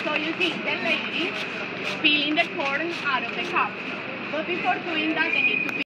So you see the lady peeling the corn out of the cup. But before doing that, they need to